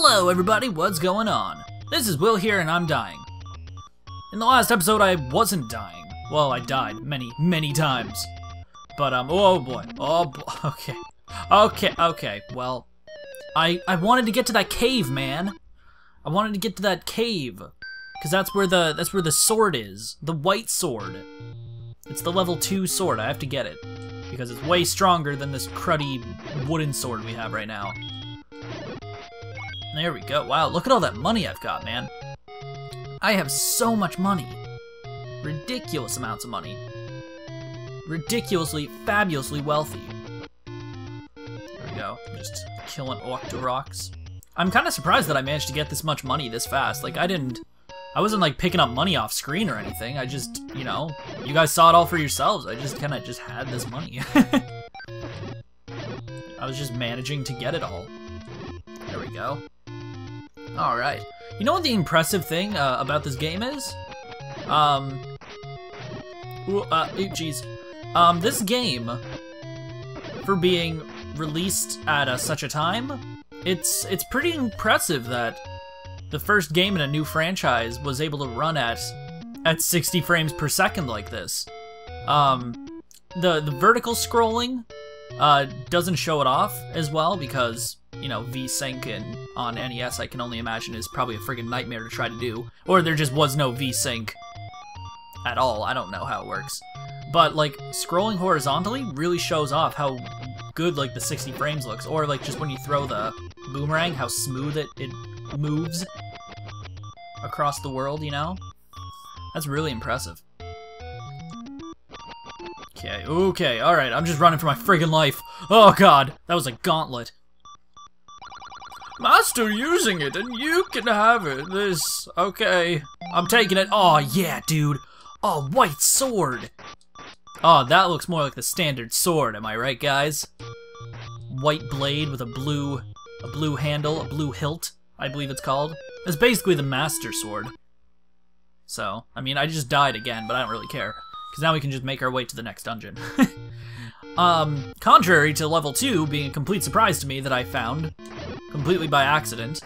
Hello everybody, what's going on? This is Will here and I'm dying. In the last episode I wasn't dying. Well, I died many times. But oh boy, okay, well, I wanted to get to that cave, man. I wanted to get to that cave. Cause that's where the sword is. The white sword. It's the level 2 sword, I have to get it. Because it's way stronger than this cruddy wooden sword we have right now. There we go. Wow, look at all that money I've got, man. I have so much money. Ridiculous amounts of money. Ridiculously, fabulously wealthy. There we go. Just killing Octoroks. I'm kind of surprised that I managed to get this much money this fast. Like, I wasn't like picking up money off screen or anything. I just, you know, you guys saw it all for yourselves. I just kind of just had this money. I was just managing to get it all. There we go. Alright. You know what the impressive thing about this game is? This game, for being released at such a time, it's pretty impressive that the first game in a new franchise was able to run at 60 frames per second like this. The vertical scrolling doesn't show it off as well because, you know, VSync and on NES I can only imagine is probably a friggin' nightmare to try to do. Or there just was no VSync at all. I don't know how it works. But like scrolling horizontally really shows off how good like the 60 frames looks. Or like just when you throw the boomerang, how smooth it moves across the world, you know? That's really impressive. Okay, alright, I'm just running for my friggin' life. Oh god, that was a gauntlet. Master using it, and you can have it. Okay. I'm taking it. Oh yeah, dude. Oh, white sword. Oh, that looks more like the standard sword, am I right, guys? White blade with a blue handle, a blue hilt, I believe it's called. It's basically the Master Sword. So, I mean, I just died again, but I don't really care. Because now we can just make our way to the next dungeon. Contrary to level 2 being a complete surprise to me that I found, completely by accident,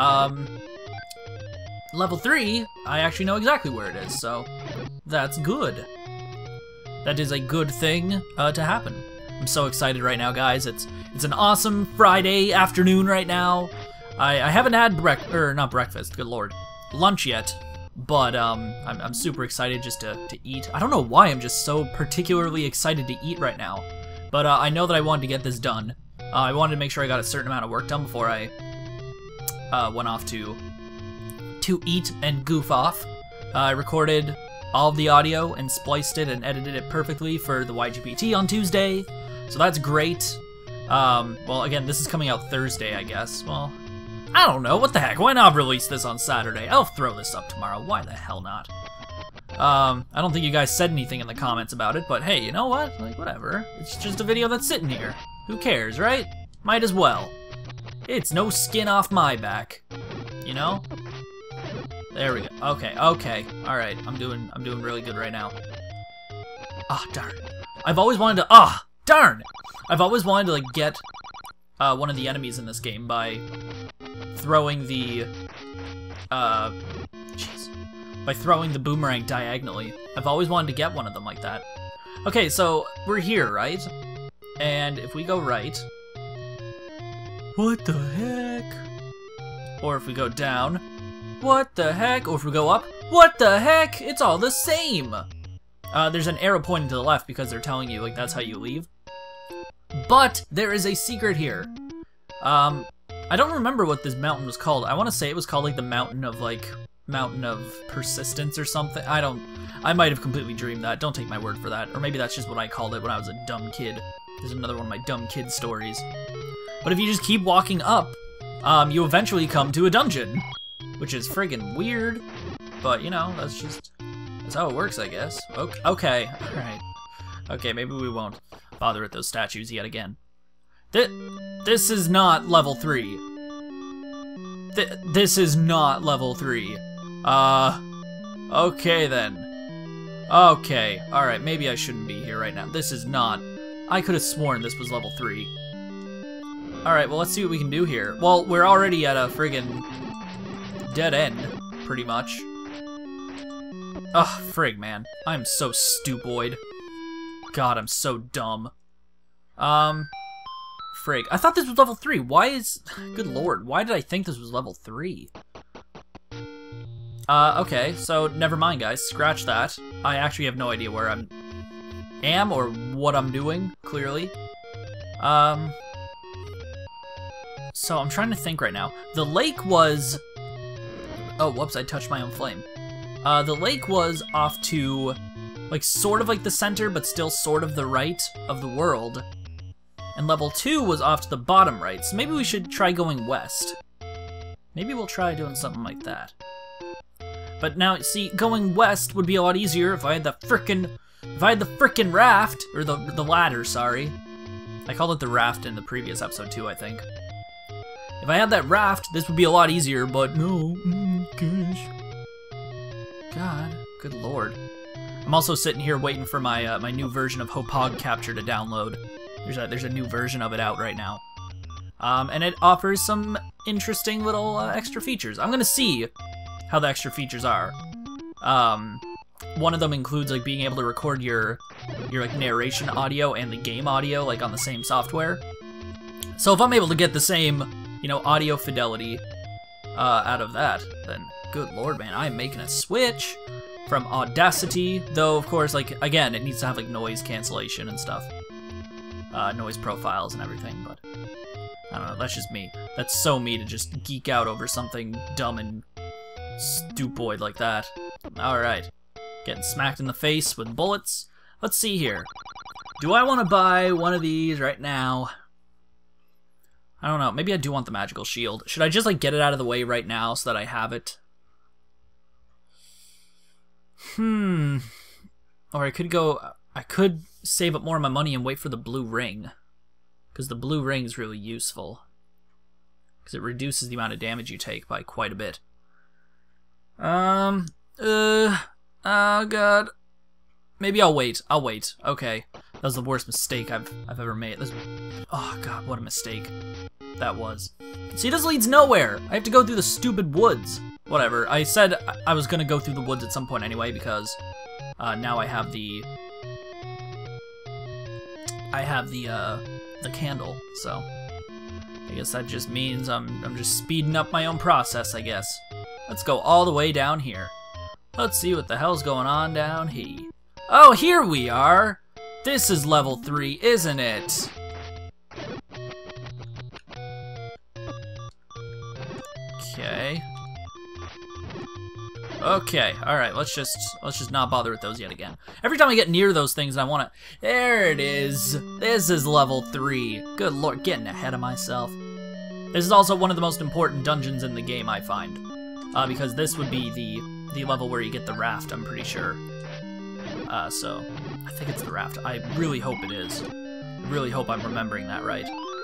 level 3, I actually know exactly where it is, so that's good. That is a good thing to happen. I'm so excited right now, guys. It's an awesome Friday afternoon right now. I haven't had not breakfast, good lord, lunch yet, but I'm super excited just to eat. I don't know why I'm just so particularly excited to eat right now, but I know that I wanted to get this done. I wanted to make sure I got a certain amount of work done before I went off to eat and goof off. I recorded all of the audio and spliced it and edited it perfectly for the YGPT on Tuesday, so that's great. Well, again, this is coming out Thursday, I guess. Well, I don't know, what the heck, why not release this on Saturday? I'll throw this up tomorrow, why the hell not? I don't think you guys said anything in the comments about it, but hey, you know what? Like, whatever. It's just a video that's sitting here. Who cares, right? Might as well. It's no skin off my back. You know? There we go. Okay. Alright, I'm doing really good right now. Ah, darn. I've always wanted to darn! I've always wanted to like get one of the enemies in this game by throwing the boomerang diagonally. I've always wanted to get one of them like that. Okay, so we're here, right? And if we go right, what the heck? Or if we go down, what the heck? Or if we go up, what the heck? It's all the same. There's an arrow pointing to the left because they're telling you like that's how you leave. But there is a secret here. I don't remember what this mountain was called. I want to say it was called like the Mountain of Persistence or something. I might have completely dreamed that. Don't take my word for that. Or maybe that's just what I called it when I was a dumb kid. There's another one of my dumb kid stories. But if you just keep walking up, you eventually come to a dungeon. Which is friggin' weird. But, you know, that's how it works, I guess. Okay, alright. Okay, maybe we won't bother with those statues yet again. This is not level 3. This is not level 3. Okay then. Okay, alright, maybe I shouldn't be here right now. This is not. I could have sworn this was level 3. Alright, well, let's see what we can do here. Well, we're already at a friggin' dead end, pretty much. Ugh, frig, man. I'm so stupoid. God, I'm so dumb. Frig. I thought this was level 3. Why is... Good lord, why did I think this was level 3? Okay, so never mind, guys. Scratch that. I actually have no idea where I am or what I'm doing, clearly. So I'm trying to think right now. The lake was... Oh, whoops, I touched my own flame. The lake was off to, like, sort of like the center, but still sort of the right of the world. And level 2 was off to the bottom right, so maybe we should try going west. Maybe we'll try doing something like that. But now, see, going west would be a lot easier if I had the frickin' raft, or the ladder, sorry. I called it the raft in the previous episode too, I think. If I had that raft, this would be a lot easier, but no, gosh. God, good lord. I'm also sitting here waiting for my my new version of Hopog Capture to download. There's a new version of it out right now. And it offers some interesting little extra features. I'm gonna see how the extra features are. One of them includes like being able to record your like narration audio and the game audio like on the same software. So if I'm able to get the same, you know, audio fidelity out of that, then good lord, man, I'm making a switch from Audacity, though of course, like, again, it needs to have like noise cancellation and stuff, noise profiles and everything, but I don't know, that's just me. That's so me to just geek out over something dumb and stupoid like that. Alright, getting smacked in the face with bullets. Let's see here. Do I want to buy one of these right now? I don't know, maybe I do want the magical shield. Should I just like get it out of the way right now so that I have it? Or I could save up more of my money and wait for the blue ring. Because the blue ring is really useful. Because it reduces the amount of damage you take by quite a bit. Oh god. Maybe I'll wait. Okay. That was the worst mistake I've ever made. Oh god, what a mistake that was. See, this leads nowhere. I have to go through the stupid woods. Whatever. I said I was gonna go through the woods at some point anyway because now I have the candle. So I guess that just means I'm just speeding up my own process, I guess. Let's go all the way down here. Let's see what the hell's going on down here. Oh, here we are. This is level 3, isn't it? Okay. Okay, alright, let's just not bother with those yet again. Every time I get near those things and I wanna... There it is! This is level 3. Good lord, getting ahead of myself. This is also one of the most important dungeons in the game, I find. Because this would be the level where you get the raft, I'm pretty sure. So, I think it's the raft. I really hope it is. I really hope I'm remembering that right.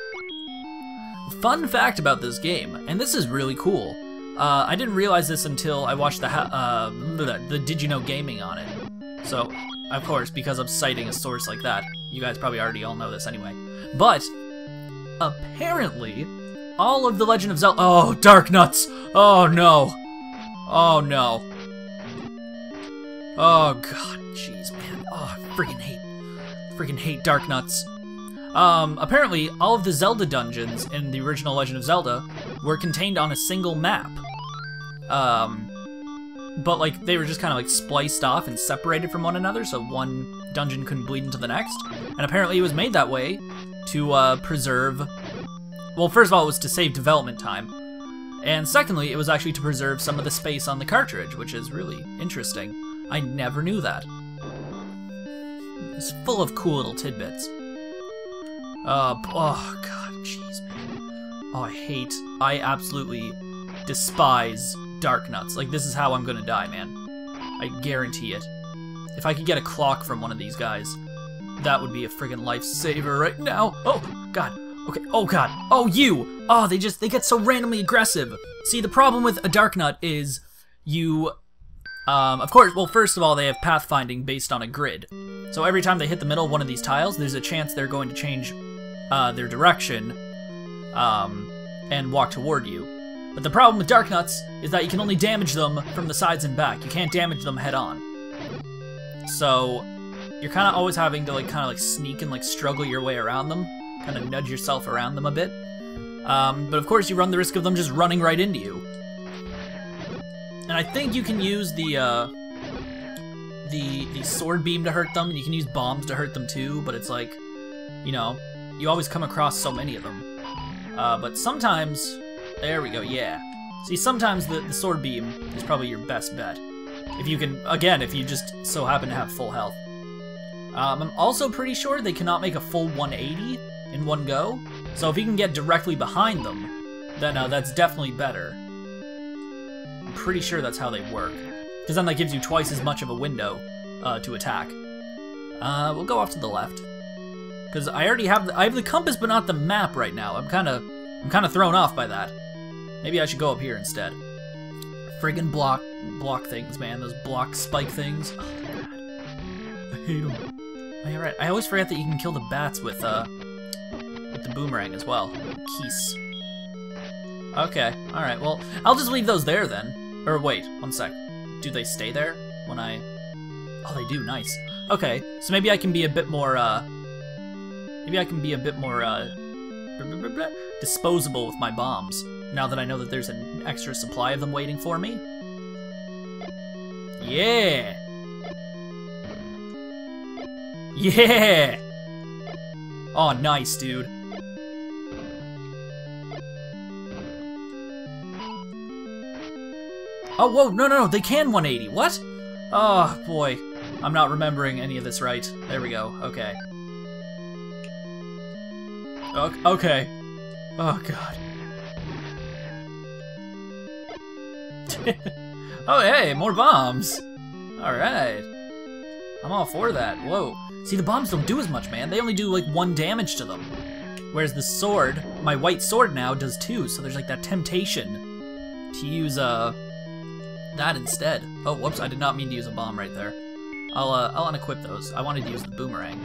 Fun fact about this game, and this is really cool. I didn't realize this until I watched the Did You Know Gaming on it. So, of course, because I'm citing a source like that, you guys probably already all know this anyway. But, apparently, all of the Legend of Zelda... Oh, Dark Nuts! Oh, no! Oh, no. Oh, God. Jeez, man. Oh, I freaking hate Dark Nuts. Apparently, all of the Zelda dungeons in the original Legend of Zelda were contained on a single map. But, like, they were just kind of, like, spliced off and separated from one another, so one dungeon couldn't bleed into the next. And apparently it was made that way to, preserve... Well, first of all, it was to save development time. And secondly, it was actually to preserve some of the space on the cartridge, which is really interesting. I never knew that. It's full of cool little tidbits. Oh god, jeez, man. Oh, I absolutely despise Dark Nuts. Like, this is how I'm gonna die, man. I guarantee it. If I could get a clock from one of these guys, that would be a friggin' lifesaver right now. Oh, god. Okay, oh god. Oh, you! Oh, they get so randomly aggressive. See, the problem with a Dark Nut is you... of course, well, first of all, they have pathfinding based on a grid. So every time they hit the middle of one of these tiles, there's a chance they're going to change their direction and walk toward you. But the problem with Darknuts is that you can only damage them from the sides and back. You can't damage them head on. So you're kind of always having to like kind of like sneak and like struggle your way around them, kind of nudge yourself around them a bit. But of course you run the risk of them just running right into you. And I think you can use the sword beam to hurt them, and you can use bombs to hurt them too, but it's like, you know, you always come across so many of them. But sometimes, there we go, yeah. See, sometimes the sword beam is probably your best bet. If you can, again, if you just so happen to have full health. I'm also pretty sure they cannot make a full 180 in one go, so if you can get directly behind them, then that's definitely better. I'm pretty sure that's how they work, because then that gives you twice as much of a window to attack. We'll go off to the left, because I already have I have the compass but not the map right now. I'm kind of thrown off by that. Maybe I should go up here instead. Friggin' block things, man. Those block spike things. Oh god, I hate them. Oh, yeah, right. I always forget that you can kill the bats with the boomerang as well. Keys. Okay, alright, well, I'll just leave those there then. Or wait, one sec. Do they stay there when I... Oh, they do, nice. Okay, so maybe I can be a bit more, disposable with my bombs, now that I know that there's an extra supply of them waiting for me. Yeah! Yeah! Oh, nice, dude. Oh, whoa, no, they can 180, what? Oh, boy. I'm not remembering any of this right. There we go, okay. Okay. Oh, God. Oh, hey, more bombs. Alright. I'm all for that, whoa. See, the bombs don't do as much, man. They only do, like, 1 damage to them. Whereas the sword, my white sword now, does 2, so there's, like, that temptation to use, that instead. Oh, whoops, I did not mean to use a bomb right there. I'll unequip those. I wanted to use the boomerang.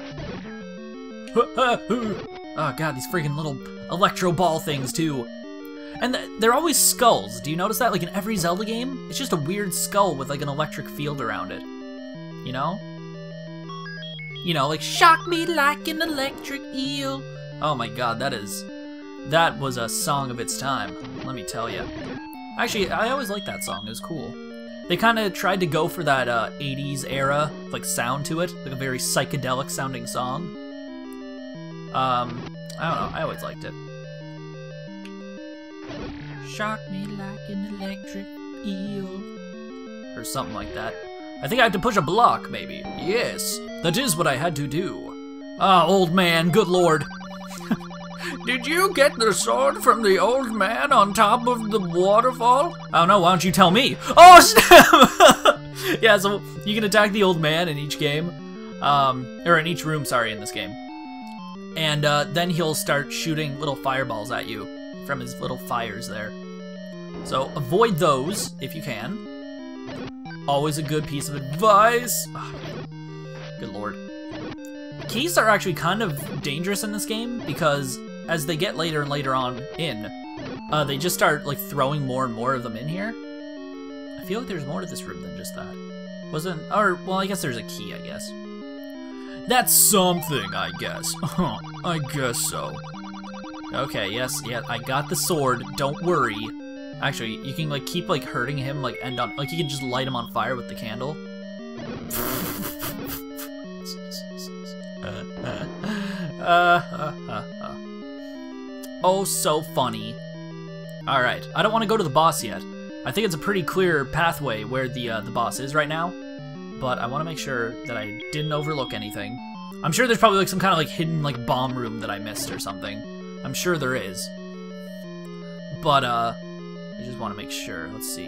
Oh god, these freaking little electro ball things too. And they're always skulls. Do you notice that? Like in every Zelda game, it's just a weird skull with like an electric field around it. You know? You know, like, shock me like an electric eel. Oh my god, that was a song of its time, let me tell you. Actually, I always liked that song, it was cool. They kind of tried to go for that 80s era, like, sound to it, like a very psychedelic sounding song. I don't know, I always liked it. Shock me like an electric eel. Or something like that. I think I had to push a block, maybe. Yes, that is what I had to do. Ah, old man, good lord. Did you get the sword from the old man on top of the waterfall? Oh no, why don't you tell me? Oh, snap! Yeah, so you can attack the old man in each game. Or in each room, sorry, in this game. And then he'll start shooting little fireballs at you from his little fires there. So avoid those if you can. Always a good piece of advice. Oh, good lord. Keys are actually kind of dangerous in this game because as they get later and later on in, they just start like throwing more and more of them in here. I feel like there's more to this room than just that. Or, well, I guess there's a key, I guess. That's something, I guess. I guess so. Okay, yes, yeah, I got the sword, don't worry. Actually, you can like keep like hurting him, like end on, like you can just light him on fire with the candle. Oh, so funny. All right, I don't want to go to the boss yet. I think it's a pretty clear pathway where the boss is right now, but I want to make sure that I didn't overlook anything. I'm sure there's probably like some kind of like hidden like bomb room that I missed or something. I'm sure there is. But I just want to make sure. Let's see.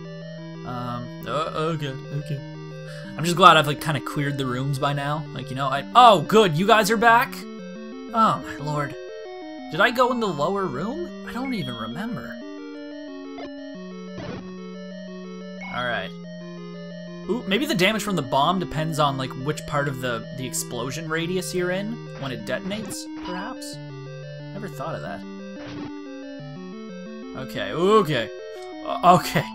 Okay. I'm just glad I've like kind of cleared the rooms by now. Like, you know, oh, good, you guys are back? Oh my lord. Did I go in the lower room? I don't even remember. All right. Ooh, maybe the damage from the bomb depends on like which part of the explosion radius you're in when it detonates, perhaps? Never thought of that. Okay, okay. Okay.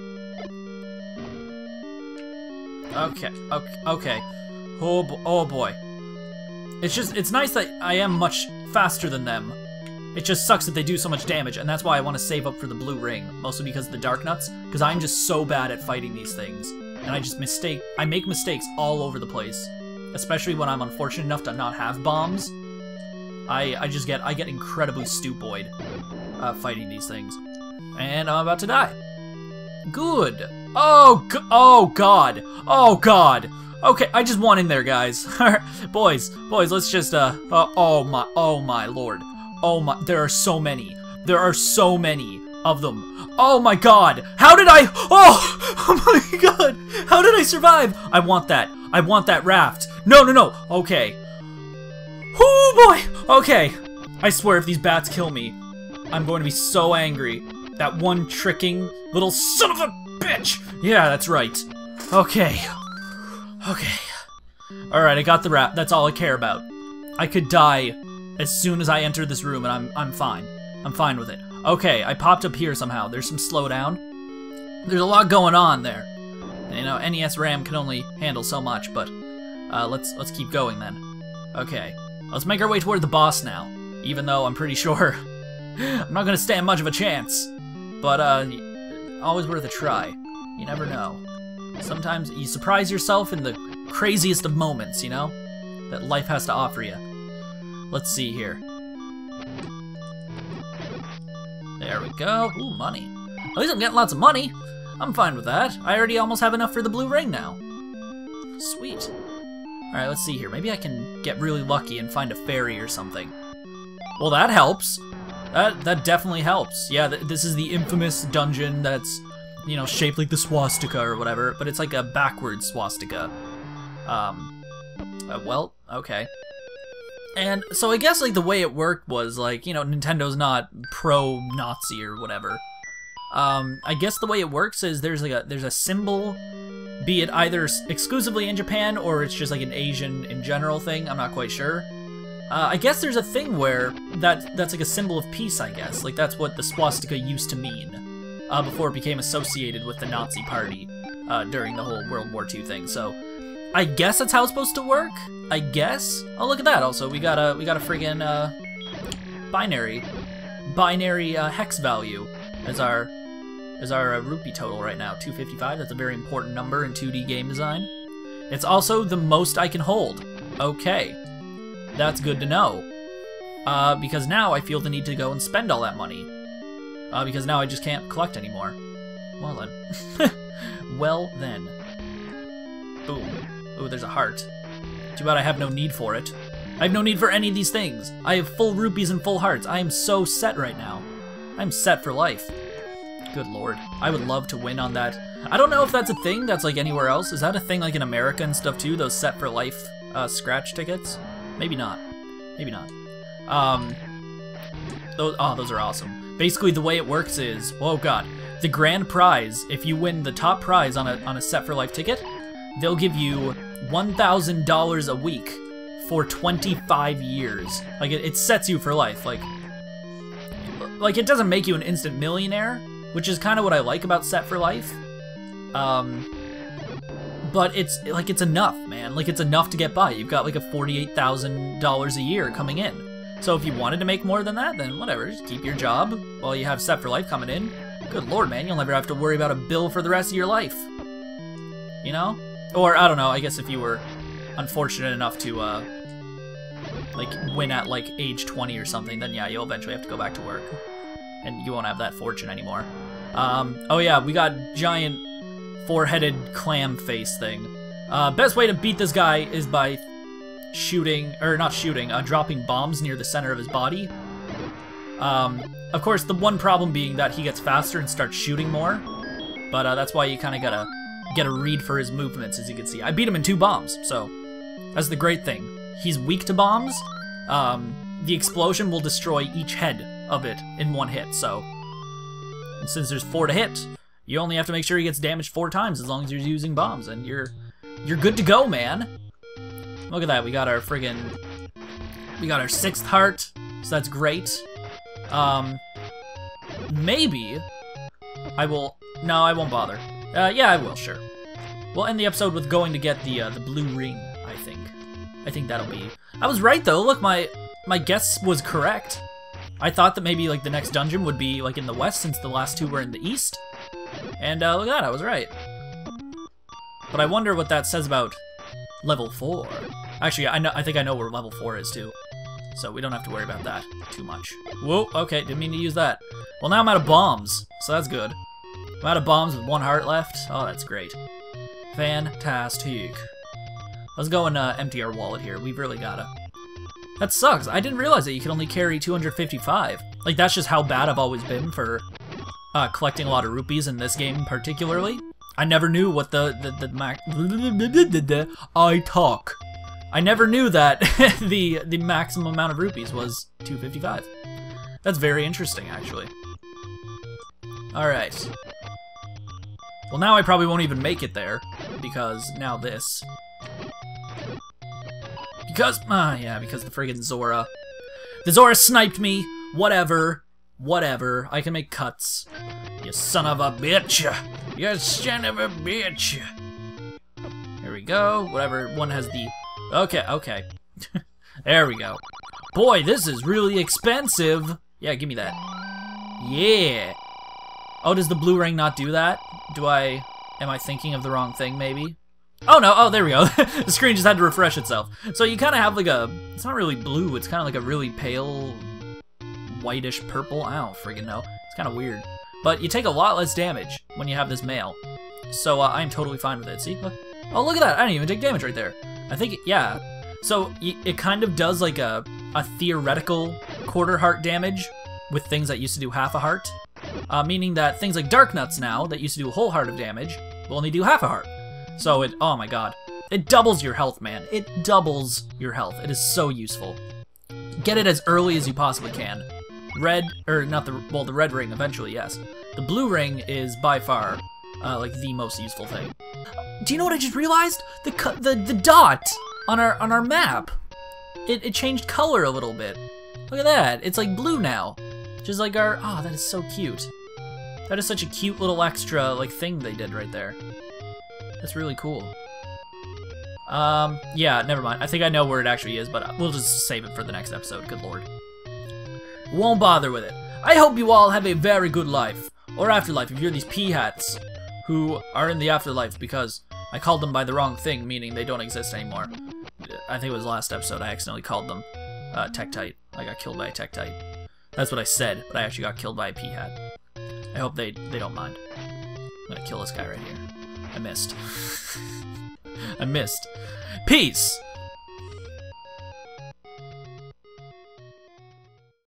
Okay, okay. Oh boy. It's nice that I am much faster than them. It just sucks that they do so much damage, and that's why I want to save up for the blue ring, mostly because of the dark nuts, because I'm just so bad at fighting these things. And I make mistakes all over the place, especially when I'm unfortunate enough to not have bombs. I get incredibly stupoid fighting these things. And I'm about to die. Good. Oh god. Oh god. Okay, I just won in there, guys. boys, let's just oh my lord. Oh my, there are so many. There are so many of them. Oh my god. How did I, oh my god. How did I survive? I want that. I want that raft. No. Okay. Oh boy. Okay. I swear if these bats kill me, I'm going to be so angry. That one tricking little son of a bitch. Yeah, that's right. Okay. Okay. Alright, I got the raft. That's all I care about. I could die as soon as I enter this room, and I'm fine. I'm fine with it. Okay, I popped up here somehow. There's some slowdown. There's a lot going on there. You know, NES RAM can only handle so much, but let's keep going then. Okay, let's make our way toward the boss now. Even though I'm pretty sure I'm not gonna stand much of a chance, but always worth a try. You never know. Sometimes you surprise yourself in the craziest of moments, you know, that life has to offer you. Let's see here. There we go. Ooh, money. At least I'm getting lots of money. I'm fine with that. I already almost have enough for the blue ring now. Sweet. Alright, let's see here. Maybe I can get really lucky and find a fairy or something. Well, that helps. That definitely helps. Yeah, this is the infamous dungeon that's, you know, shaped like the swastika or whatever, but it's like a backwards swastika. Well, okay. And so I guess like the way it worked was like, you know, Nintendo's not pro-Nazi or whatever. I guess the way it works is there's a symbol, be it either exclusively in Japan or it's just like an Asian in general thing. I'm not quite sure. I guess there's a thing where that's like a symbol of peace, I guess. Like that's what the swastika used to mean before it became associated with the Nazi party during the whole World War II thing. So I guess that's how it's supposed to work. I guess. Oh, look at that. Also, we got a friggin' binary hex value as our rupee total right now. 255. That's a very important number in 2D game design. It's also the most I can hold. Okay. That's good to know. Because now I feel the need to go and spend all that money. Because now I just can't collect anymore. Well then. Well then. Boom. Ooh, there's a heart. Too bad I have no need for it. I have no need for any of these things. I have full rupees and full hearts. I am so set right now. I'm set for life. Good lord. I would love to win on that. I don't know if that's a thing that's like anywhere else. Is that a thing like in America and stuff too? Those set for life scratch tickets? Maybe not. Maybe not. Those are awesome. Basically the way it works is, oh god, the grand prize, if you win the top prize on a set for life ticket, they'll give you $1,000 a week for 25 years. Like it sets you for life. Like it doesn't make you an instant millionaire, which is kind of what I like about Set for Life. But it's enough, man. Like it's enough to get by. You've got like a $48,000 a year coming in. So if you wanted to make more than that, then whatever, just keep your job while you have Set for Life coming in. Good lord, man, you'll never have to worry about a bill for the rest of your life. You know? Or, I don't know, I guess if you were unfortunate enough to, like, win at, like, age 20 or something, then yeah, you'll eventually have to go back to work. And you won't have that fortune anymore. Oh yeah, we got giant four-headed clam face thing. Best way to beat this guy is by dropping bombs near the center of his body. Of course, the one problem being that he gets faster and starts shooting more. But that's why you kind of gotta get a read for his movements, as you can see. I beat him in 2 bombs, so that's the great thing. He's weak to bombs. The explosion will destroy each head of it in 1 hit, so. And since there's 4 to hit, you only have to make sure he gets damaged 4 times as long as you're using bombs, and you're good to go, man. Look at that, we got our 6th heart, so that's great. maybe I will... No, I won't bother. Yeah, I will, sure. We'll end the episode with going to get the blue ring, I think. I think that'll be... I was right, though. Look, my guess was correct. I thought that maybe, like, the next dungeon would be, like, in the west, since the last two were in the east. And, look at that, I was right. But I wonder what that says about level 4. Actually, I think I know where level 4 is, too. So we don't have to worry about that too much. Whoa, okay, didn't mean to use that. Well, now I'm out of bombs, so that's good. I'm out of bombs with 1 heart left. Oh, that's great. Fantastic. Let's go and empty our wallet here. We've really gotta. That sucks. I didn't realize that you could only carry 255. Like, that's just how bad I've always been for collecting a lot of rupees in this game particularly. I never knew what I talk. I never knew that the maximum amount of rupees was 255. That's very interesting, actually. Alright. Well, now I probably won't even make it there, because now this. Because, yeah, because the friggin' Zora. The Zora sniped me! Whatever. Whatever. I can make cuts. You son of a bitch! You son of a bitch! Here we go. Whatever, one has the... Okay, okay. There we go. Boy, this is really expensive! Yeah, give me that. Yeah! Oh, does the blue ring not do that? Am I thinking of the wrong thing, maybe? Oh no, oh, there we go. The screen just had to refresh itself. So you kind of have like a, it's not really blue, it's kind of like a really pale, whitish purple. I don't friggin' know. It's kind of weird. But you take a lot less damage when you have this mail. So I'm totally fine with it. See? Look. Oh, look at that. I didn't even take damage right there. I think, yeah. So it kind of does like a theoretical quarter heart damage with things that used to do half a heart. Meaning that things like Dark Nuts now, that used to do a whole heart of damage, will only do half a heart. So it, oh my god. It doubles your health, man. It doubles your health. It is so useful. Get it as early as you possibly can. Red, or not the, well, the red ring eventually, yes. The blue ring is by far, like the most useful thing. Do you know what I just realized? The dot on our map. It changed color a little bit. Look at that. It's like blue now. Just like our, oh, that is so cute. That is such a cute little extra, like, thing they did right there. That's really cool. Yeah, never mind. I think I know where it actually is, but we'll just save it for the next episode. Good lord. Won't bother with it. I hope you all have a very good life. Or afterlife, if you're these peahats who are in the afterlife, because I called them by the wrong thing, meaning they don't exist anymore. I think it was last episode I accidentally called them Tektite. I got killed by a Tektite. That's what I said, but I actually got killed by a peahat. I hope they don't mind. I'm gonna kill this guy right here. I missed. I missed. Peace!